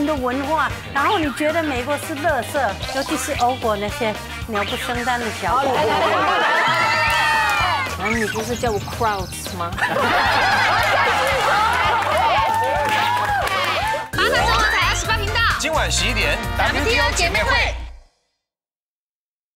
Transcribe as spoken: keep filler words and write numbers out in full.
的文化，然后你觉得美国是垃圾，尤其是欧国那些鸟不生蛋的小狗。然后你不是叫我 crowds 吗？ 八大中文台二十八频道， 今晚十一点 W T O 姐妹会。